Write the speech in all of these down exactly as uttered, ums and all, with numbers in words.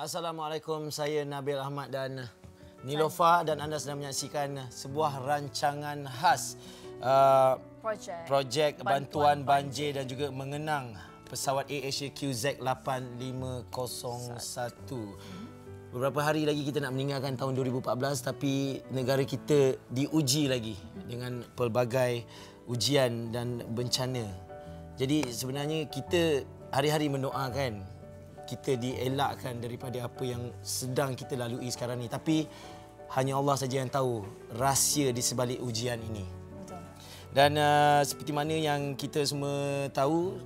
Assalamualaikum, saya Nabil Ahmad dan Nilofa dan anda sedang menyaksikan sebuah rancangan khas uh, projek, projek bantuan, bantuan banjir dan juga mengenang pesawat AirAsia Q Z lapan lima kosong satu. Beberapa hari lagi kita nak meninggalkan tahun dua ribu empat belas, tapi negara kita diuji lagi dengan pelbagai ujian dan bencana. Jadi sebenarnya kita hari-hari mendoakan kita dielakkan daripada apa yang sedang kita lalui sekarang ni. Tapi hanya Allah saja yang tahu rahsia di sebalik ujian ini. Betul. Dan uh, seperti mana yang kita semua tahu,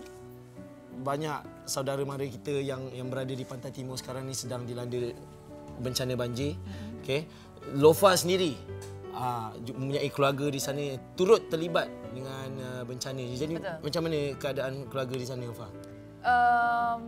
banyak saudara mara kita yang yang berada di Pantai Timur sekarang ni sedang dilanda bencana banjir. Mm-hmm. Okey. Lofa sendiri uh, mempunyai keluarga di sana turut terlibat dengan uh, bencana. Jadi betul, macam mana keadaan keluarga di sana, Lofa? Um,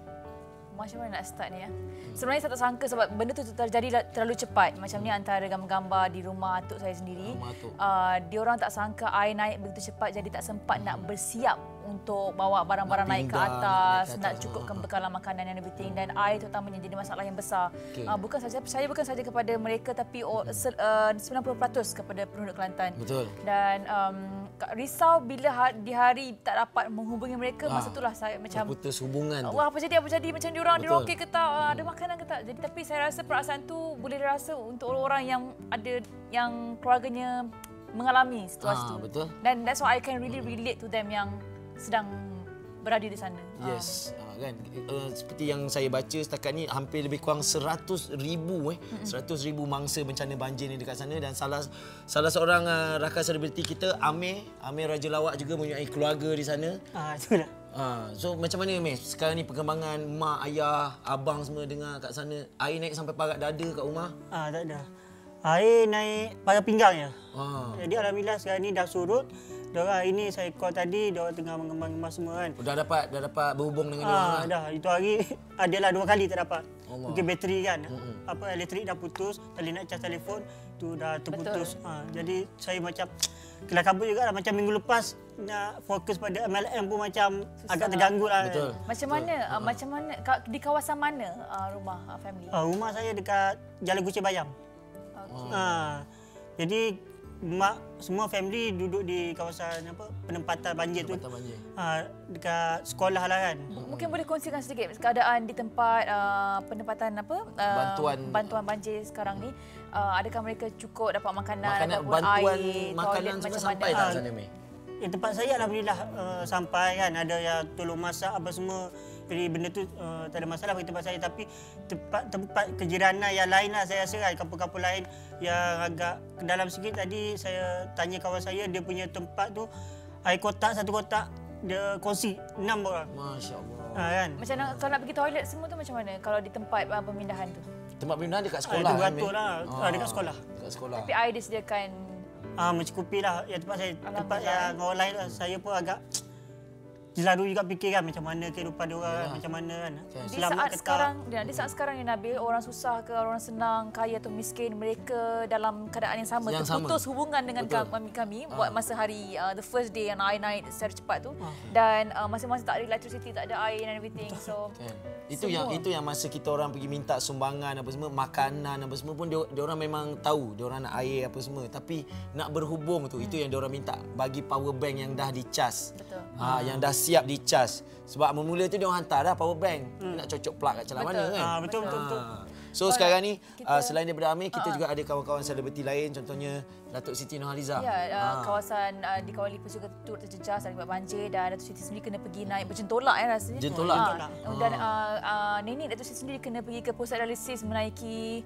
Macam mana nak start ni ya? Sebenarnya saya tak sangka sebab benda tu terjadi terlalu cepat. Macam ni antara gambar-gambar di rumah atuk saya sendiri. Uh, diorang tak sangka air naik begitu cepat, jadi tak sempat hmm. nak bersiap untuk bawa barang-barang naik ke atas, nak, nak cukupkan bekalan makanan dan everything. Dan air terutamanya jadi masalah yang besar. Okay. Uh, bukan saja saya bukan saja kepada mereka, tapi oh, uh, sembilan puluh peratus kepada penduduk Kelantan. Betul. Dan um, risau bila di hari tak dapat menghubungi mereka, ah, masa itulah saya macam putus hubungan. Wah, apa jadi apa jadi macam diorang diorang okey ke tak, ada makanan ke tak. Jadi tapi saya rasa perasaan tu boleh dirasa untuk orang-orang yang ada yang keluarganya mengalami situasi ah, tu. Betul. Dan that's why I can really relate to them yang sedang berada di sana. Yes, ah. kan uh, seperti yang saya baca setakat ni hampir lebih kurang seratus ribu eh mm-hmm. seratus ribu mangsa bencana banjir ni dekat sana. Dan salah salah seorang uh, rakan selebriti kita, Amir Amir Raja Lawak, juga mempunyai keluarga di sana. Ah, itulah. Ah, so macam mana Amir sekarang ni perkembangan mak, ayah, abang semua dengar kat sana? Air naik sampai parat dada kat rumah? Ah, tak ada. Air naik parat pinggangnya. Ah. Jadi alhamdulillah sekarang ni dah surut. Diorang ini saya call tadi, diorang tengah mengembang-ngembang semua kan. Dah dapat dah dapat berhubung dengan ah, diorang lah. Dah, itu hari adalah dua kali tak dapat. Allah. Mungkin bateri kan. Mm-mm. Apa elektrik dah putus, tali nak cas telefon tu dah terputus. Ah, jadi saya macam kelas kabut juga lah. Macam minggu lepas nak fokus pada M L M pun macam susah, agak terganggu lah. Betul. Kan. Macam mana? Betul. Uh, macam mana di kawasan mana uh, rumah uh, family? Ah, rumah saya dekat Jalan Guci Bayam. Okay. Ah, jadi mak semua family duduk di kawasan apa penempatan banjir penempatan tu banjir. Ha, dekat sekolah lah kan. Mungkin boleh kongsikan sedikit keadaan di tempat uh, penempatan apa uh, bantuan bantuan banjir sekarang ni. Uh, adakah mereka cukup dapat makanan, makanan ataupun bantuan air, makanan toilet, semua sampai tak sana Mei? Ya, tempat saya alhamdulillah uh, sampai kan, ada yang tolong masak apa semua. Jadi benda tu uh, tak ada masalah bagi tempat saya, tapi tempat-tempat kejiranan yang lain lah saya rasa kan, kampung-kampung lain yang agak ke dalam sikit. Tadi saya tanya kawan saya, dia punya tempat tu air kotak satu kotak dia kongsi enam orang. Masya-Allah. Ha, kan? Macam nak, kalau nak pergi toilet semua tu macam mana kalau di tempat uh, pemindahan tu? Tempat pemindahan dekat sekolah. Ah, itu beratur lah. Ah, dekat sekolah. Dekat sekolah. Tapi air disediakan. Ah, mencukupi lah. Ya, tempat saya, tempat yang orang lain lah. Saya pun agak selalu juga fikir kan macam mana kehidupan dia orang, macam mana kan. Di saat sekarang, di saat sekarang ni Nabil, orang susah ke orang senang, kaya atau miskin, mereka dalam keadaan yang sama, yang terputus sama. hubungan dengan Betul. kami kami ha. buat masa hari uh, the first day yang air naik secara cepat tu. Ha. Dan uh, masing-masing tak ada electricity, tak ada air and everything. So kan. Itu semua. yang itu yang masa kita orang pergi minta sumbangan apa semua, makanan apa semua pun dia, dia orang memang tahu dia orang nak air apa semua, tapi nak berhubung tu hmm. itu yang dia orang minta, bagi power bank yang dah dicas. Betul. Ha, yang dah siap dicas. Sebab mula tu dia orang hantar dah power bank. Hmm. Nak cocok plug kat celah mana kan. Ha, betul betul betul. Ha. So Alright. sekarang ni kita, uh, selain daripada Amir, kita uh, juga ada kawan-kawan selebriti lain, contohnya Datuk Siti Nurhaliza. Ya, uh, ha. kawasan uh, di Kuala Lumpur juga turut terjejas akibat banjir, dan Datuk Siti sendiri kena pergi naik berjentolak ya rasanya. Jentolak. Ha. Dan uh, uh, nenek Datuk Siti sendiri kena pergi ke pusat dialisis menaiki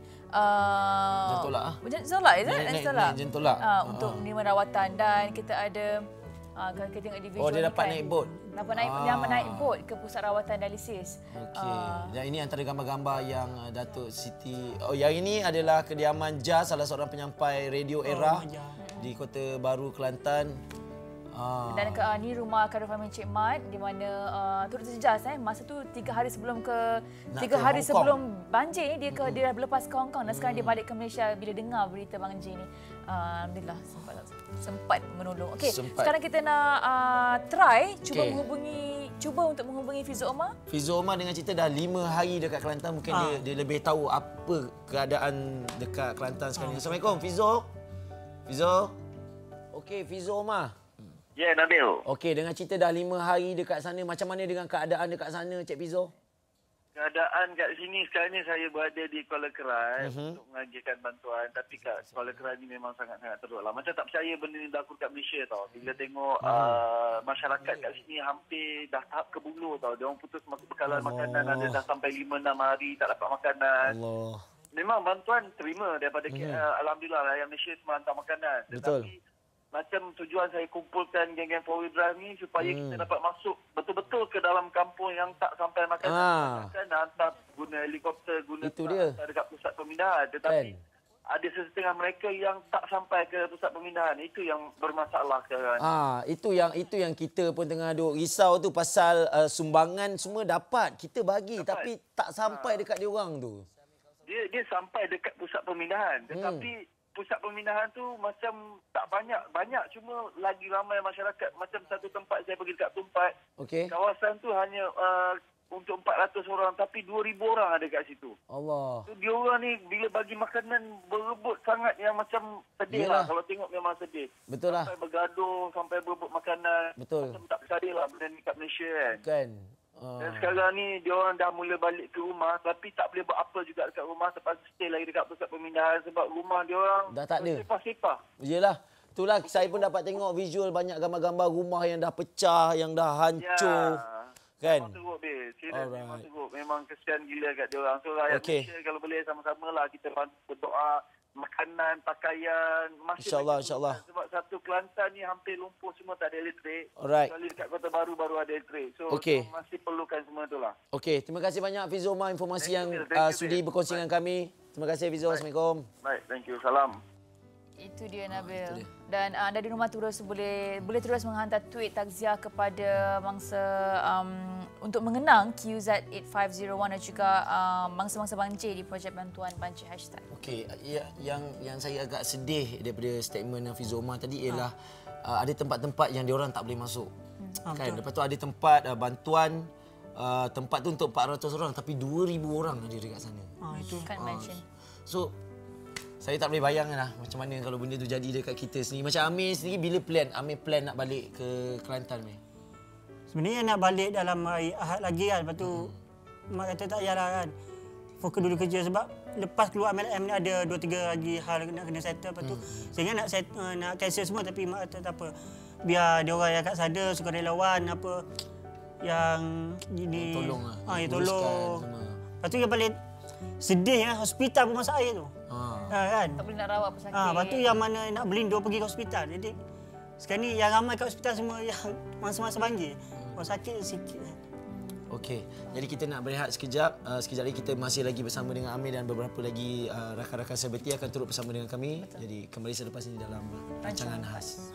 uh, jentolak ah. Jentolak is it? Jentolak. Jentolak. Uh, untuk menerima rawatan, dan kita ada Uh, kalau kita tengok di video oh, dia dapat kan, naik bot? Dapat naik, ah. dapat naik bot ke pusat rawatan dialisis. Okey. Uh. Dan ini antara gambar-gambar yang uh, Datuk Siti... Oh, yang ini adalah kediaman Jas, salah seorang penyampai Radio Era oh, di Kota Baru, Kelantan. Ah. Dan ke, uh, ni rumah Khairul Fahmi Encik Mat di mana uh, turut terjejas eh masa tu tiga hari sebelum ke Nak tiga ke hari Hong sebelum Kong. banjir ni dia ke mm-hmm. dia dah berlepas ke Hong Kong dan sekarang mm. dia balik ke Malaysia bila dengar berita banjir ni. Uh, Alhamdulillah sempat sempat menolong. Okey, sekarang kita nak uh, try cuba okay. menghubungi cuba untuk menghubungi Fizo Omar. Fizo Omar dengan cerita dah lima hari dekat Kelantan, mungkin ah. dia dia lebih tahu apa keadaan dekat Kelantan sekarang. Ah. Assalamualaikum Fizo. Fizo. Okey, Fizo Omar. Ya, yeah, Nabil. Okey, dengan cerita dah lima hari dekat sana, macam mana dengan keadaan dekat sana, Cik Fizo? Keadaan kat sini sekarang ni saya berada di Kuala Kerai uh-huh. untuk mengagikan bantuan. Tapi kat Kuala Kerai ni memang sangat-sangat teruk lah. Macam tak percaya benda ni berlaku kat Malaysia tau. Bila tengok uh-huh. uh, masyarakat kat sini hampir dah tahap ke bulu tau. Dia orang putus masuk bekalan Allah. Makanan, ada dah sampai lima enam hari tak dapat makanan. Allah. Memang bantuan terima daripada uh-huh. uh, Alhamdulillah rakyat Malaysia semua hantar makanan. Betul. Tetapi macam tujuan saya kumpulkan geng-geng four wheel drive ni supaya hmm. kita dapat masuk betul-betul ke dalam kampung yang tak sampai makanan. Ah. Kan hantar guna helikopter, guna itu dia. Dekat pusat pemindahan. Tetapi kan. Ada sesetengah mereka yang tak sampai ke pusat pemindahan. Itu yang bermasalah sekarang. Ah, itu yang itu yang kita pun tengah duk risau tu pasal uh, sumbangan semua dapat. Kita bagi dapat. Tapi tak sampai ah. dekat dia orang tu. Dia dia sampai dekat pusat pemindahan. Tetapi hmm. pusat pemindahan tu macam tak banyak. Banyak cuma lagi ramai masyarakat. Macam satu tempat saya pergi dekat Tumpat. Okay. Kawasan tu hanya uh, untuk empat ratus orang. Tapi dua ribu orang ada kat situ. Allah. So, dia orang ni bila bagi makanan berebut sangat yang macam sedih Yalah. lah. Kalau tengok memang sedih. Betul lah. Sampai bergaduh, sampai berebut makanan. Betul. Macam tak percaya lah benda ni kat Malaysia kan. Kan. Uh. Dan sekarang ni dia orang dah mula balik ke rumah tapi tak boleh buat apa juga dekat rumah, terpaksa stay lagi dekat pusat pemindahan sebab rumah dia orang dah tak ada. Sepah-sepah. Iyalah. Itulah saya pun dapat tengok visual banyak gambar-gambar rumah yang dah pecah, yang dah hancur. Ya. Kan? Memang teruk, Bil. Serius memang teruk. Memang kesian gila kat dia orang. So rakyat okay. Malaysia kalau boleh sama-sama lah kita berdoa makanan, pakaian, masih InsyaAllah, insyaAllah. Sebab satu Kelantan ni hampir lumpuh semua, tak ada elektrik. Alright. Kali dekat Kota Baru baru ada elektrik. So, okay. so masih perlukan semua tu lah. Okey, terima kasih banyak Fizo Omar informasi thank yang you, uh, sudi berkongsi dengan kami. Terima kasih Fizo. Assalamualaikum. Baik, thank you. Salam. Itu dia Nabil. Ah, itu dia. Dan uh, anda di rumah terus boleh boleh terus menghantar tweet takziah kepada mangsa um, untuk mengenang Q Z lapan lima kosong satu dan juga um, mangsa-mangsa banjir di projek bantuan banjir hashtag. Okey, ya, yang yang saya agak sedih daripada statement Fizo Omar tadi ialah ha. uh, ada tempat-tempat yang diorang tak boleh masuk. Hmm. Kan? Lepas tu ada tempat uh, bantuan uh, tempat tu untuk empat ratus orang tapi dua ribu orang ada dekat sana. Oh, itu kan uh, mention. So saya tak boleh bayangkan lah macam mana kalau benda tu jadi dekat kita sendiri. Macam Amir sendiri bila plan? Amir plan nak balik ke Kelantan ni? Sebenarnya nak balik dalam hari Ahad lagi kan. Lepas tu hmm. mak kata tak payahlah kan. Fokus dulu kerja sebab lepas keluar M L M ni ada dua tiga lagi hal nak kena settle. Lepas tu hmm. saya ingat nak, set, uh, nak cancel semua tapi mak kata tak apa. Biar dia orang yang kat sana, sukarelawan apa yang ini tolong lah. Ha, ya tolong. Lepas tu yang paling sedih ya, hospital pun masak air tu. Ha. Ha, kan? Tak boleh nak rawat pesakit. Ha, lepas tu yang mana nak berlindung pergi ke hospital. Jadi sekarang ni yang ramai kat hospital semua yang masa-masa banjir. Orang sakit sikit. Okey, jadi kita nak berehat sekejap. Uh, sekejap lagi kita masih lagi bersama dengan Amir dan beberapa lagi uh, rakan-rakan selebriti akan turut bersama dengan kami. Betul. Jadi kembali selepas ini dalam rancangan khas.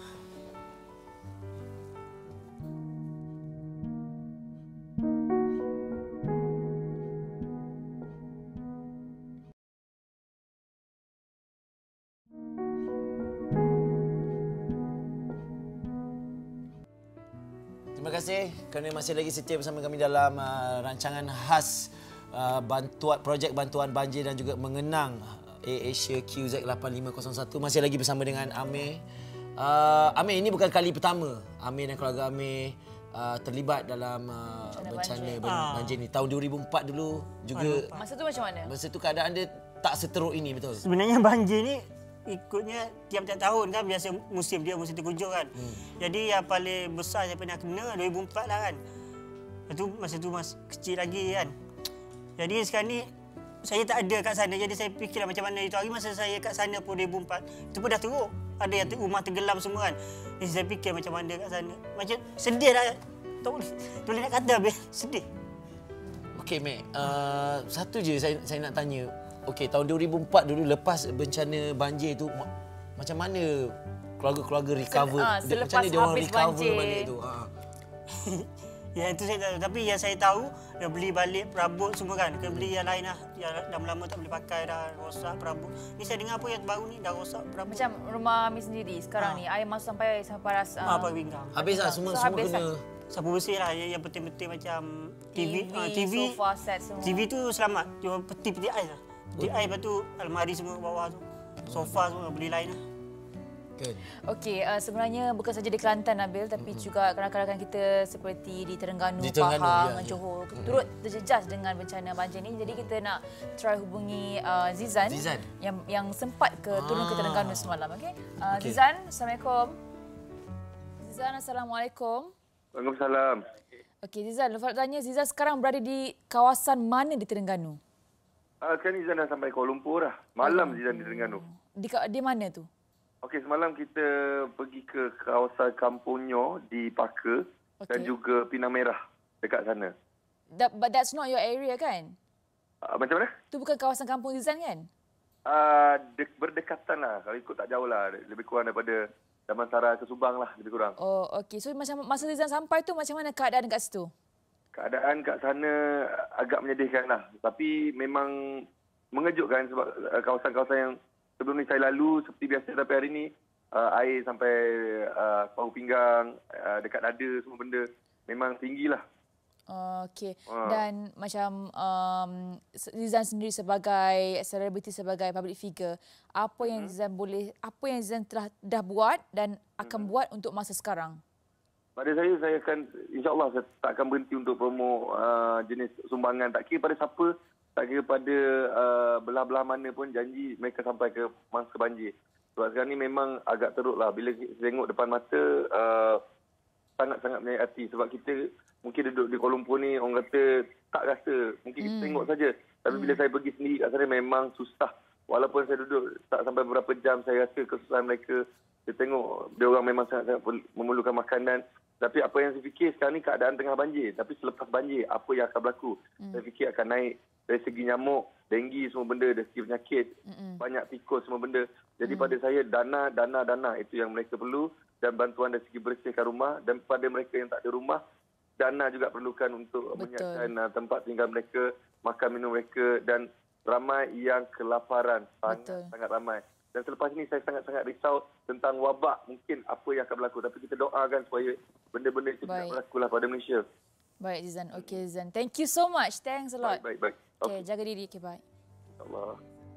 Terima kasih kerana masih lagi setia bersama kami dalam uh, rancangan khas uh, bantuan projek bantuan banjir dan juga mengenang AirAsia Q Z lapan lima kosong satu. Masih lagi bersama dengan Amir. Uh, Amir, ini bukan kali pertama Amir dan keluarga Amir uh, terlibat dalam uh, bencana banjir. banjir ni. Tahun dua ribu empat dulu juga. Masa tu macam mana? Masa tu keadaan dia tak seteruk ini, betul? Sebenarnya banjir ni ikutnya tiap-tiap tahun kan, biasa musim dia musim terkujur kan. Hmm. Jadi yang paling besar saya pernah kena dua ribu empat lah kan. Lepas tu masa tu masih kecil lagi kan. Jadi sekarang ni saya tak ada kat sana, jadi saya fikirlah macam mana itu hari masa saya kat sana pun dua ribu empat. Itu pun dah teruk. Ada yang rumah tenggelam semua kan. Jadi saya fikir macam mana kat sana. Macam sedih lah. Tak boleh, tak boleh nak kata habis. Sedih. Okey, Mek. Uh, satu je saya, saya nak tanya. Okey, tahun dua ribu empat dulu lepas bencana banjir tu, macam mana keluarga-keluarga recover. Sel, uh, Dia- selepas macam mana dia orang habis recover banjir. balik tu? Ha. Yang itu saya tahu. Tapi yang saya tahu, dia beli balik perabot semua kan. Kena beli yang lain lah. Yang lama-lama tak boleh pakai dah, rosak perabot. Ni saya dengar apa yang baru ni dah rosak perabot. Macam rumah Ami sendiri sekarang Ha. ni, air masuk sampai sampai paras. Ah, apa pinggang. Habis lah semua, So, semua habis kena. lah. Sapu bersih lah. Yang, yang penting-penting macam T V. T V, ah, T V, sofa set semua. T V tu selamat. Cuma peti-peti ais lah. Peti ais, lepas tu almari semua bawah tu. Sofa semua beli lain lah. Kan? Okey, uh, sebenarnya bukan saja di Kelantan, Nabil, tapi mm-hmm. juga rakan-rakan kita seperti di Terengganu, Di Terengganu, Pahang, ya, ya. Johor mm-hmm. turut terjejas dengan bencana banjir ini. Jadi kita nak try hubungi uh, Zizan, Zizan yang yang sempat ke turun Ah. ke Terengganu semalam. Okey, uh, Okey. Zizan, Assalamualaikum. Zizan, Assalamualaikum. Waalaikumsalam. Okey, Zizan, Lufa tanya, Zizan sekarang berada di kawasan mana di Terengganu? Uh, sekarang Zizan dah sampai Kuala Lumpur dah. Malam Zizan di Terengganu. Di ka- di mana tu? Okey, semalam kita pergi ke kawasan Kampung Nyo di Paka okay. dan juga Pinang Merah dekat sana. That, but that's not your area kan? Uh, macam mana? Tu bukan kawasan kampung Zizan kan? Uh, de- berdekatan lah. Kalau ikut tak jauh lah. Lebih kurang daripada Damansara ke Subang lah. Lebih kurang. Oh, okey. So macam masa Zizan sampai tu macam mana keadaan kat situ? Keadaan kat sana agak menyedihkan lah. Tapi memang mengejutkan sebab uh, kawasan-kawasan yang sebelum ni saya lalu seperti biasa, tapi hari ni uh, air sampai uh, pahu pinggang, uh, dekat dada semua benda memang tinggilah. Uh, Okey. Ah. Dan macam um, Zizan sendiri sebagai selebriti, sebagai public figure, apa yang Zizan boleh, apa yang Zizan telah dah buat dan akan buat untuk masa sekarang? Pada saya, saya akan, insyaAllah saya tak akan berhenti untuk promo uh, jenis sumbangan. Tak kira pada siapa, tak kira pada uh, belah-belah mana pun, janji mereka sampai ke mangsa banjir. Sebab sekarang ni memang agak teruk lah. Bila kita tengok depan mata, uh, sangat-sangat menyayat hati. Sebab kita mungkin duduk di Kuala Lumpur ni, orang kata tak rasa. Mungkin kita Hmm. tengok saja. Tapi bila saya pergi sendiri kat sana, memang susah. Walaupun saya duduk tak sampai beberapa jam, saya rasa kesusahan mereka. Saya tengok dia orang memang sangat-sangat memerlukan makanan. Tapi apa yang saya fikir sekarang ni keadaan tengah banjir. Tapi selepas banjir, apa yang akan berlaku? Hmm. Saya fikir akan naik dari segi nyamuk, denggi semua benda, dari segi penyakit, mm-mm. banyak tikus semua benda. Jadi mm. pada saya dana, dana, dana itu yang mereka perlu, dan bantuan dari segi bersihkan rumah. Dan pada mereka yang tak ada rumah, dana juga perlukan untuk Betul. menyiapkan uh, tempat tinggal mereka, makan minum mereka, dan ramai yang kelaparan, sangat, Betul. sangat ramai. Dan selepas ini saya sangat-sangat risau tentang wabak mungkin apa yang akan berlaku. Tapi kita doakan supaya benda-benda itu tidak berlaku lah pada Malaysia. Baik, Zizan. Okey, Zizan. Thank you so much. Thanks a lot. Baik, baik, baik. Okey, jaga diri. Okey, bye. Allah.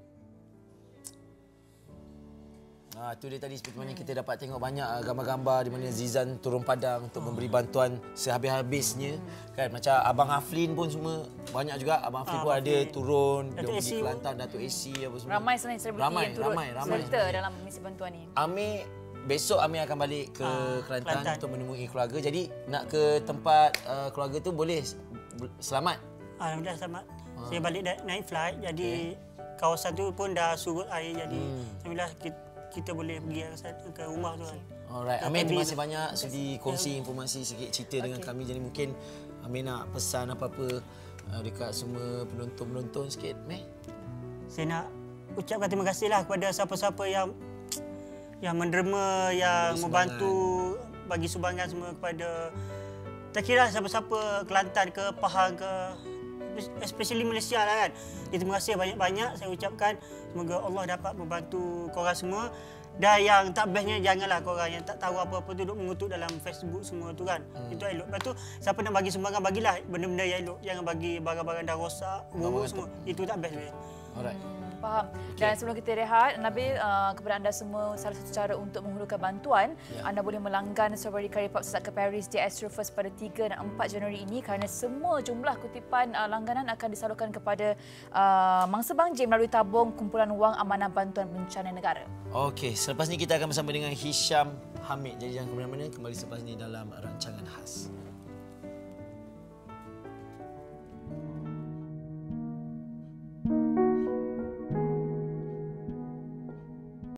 Ah, tu dia tadi seperti mana kita dapat tengok banyak uh, gambar-gambar di mana Zizan turun padang untuk memberi bantuan sehabis-habisnya. Kan macam Abang Haflin pun semua banyak juga. Abang Haflin Ah, pun Abang ada Haflin. turun, dia Datuk pergi A C Kelantan, Datuk A C apa semua. Ramai sebenarnya selebriti Ramai, yang turut ramai, ramai serta sebenarnya. dalam misi bantuan ni. Amir, besok Amir akan balik ke Ah, Kelantan, Kelantan. untuk menemui keluarga. Jadi nak ke tempat uh, keluarga tu boleh selamat? Alhamdulillah selamat. Saya balik da- naik flight, jadi kawasan tu pun dah surut air. Jadi alhamdulillah kita, kita boleh pergi ke, sana, ke rumah tu kan. Alright, Dah Amir terima tadi- kasih banyak sudi kongsi informasi sikit cerita dengan kami. Jadi mungkin Amir nak pesan apa-apa uh, dekat semua penonton-penonton sikit, Meh? Saya nak ucapkan terima kasihlah kepada siapa-siapa yang yang menderma, yang Bagi membantu bagi sumbangan semua kepada, tak kira siapa-siapa, Kelantan ke, Pahang ke, especially Malaysia lah kan. Jadi, terima kasih banyak-banyak saya ucapkan. Semoga Allah dapat membantu korang semua. Dan yang tak bestnya, janganlah korang yang tak tahu apa-apa tu duduk mengutuk dalam Facebook semua tu kan. Hmm. Itu elok. Lepas tu, siapa nak bagi sumbangan, bagilah benda-benda yang elok. Jangan bagi barang-barang dah rosak, buruk semua. Itu tak best. Best. Alright. Faham. Dan sebelum kita rehat, Nabil, uh, kepada anda semua, salah satu cara untuk menghulurkan bantuan, Ya. anda boleh melanggan Strawberry Curry Pop Sesat ke Paris di Astro First pada tiga dan empat Januari ini, kerana semua jumlah kutipan uh, langganan akan disalurkan kepada uh, mangsa banjir melalui tabung kumpulan wang amanah bantuan bencana negara. Okey, selepas ni kita akan bersama dengan Hisham Hamid. Jadi jangan ke mana-mana, kembali selepas ni dalam rancangan khas.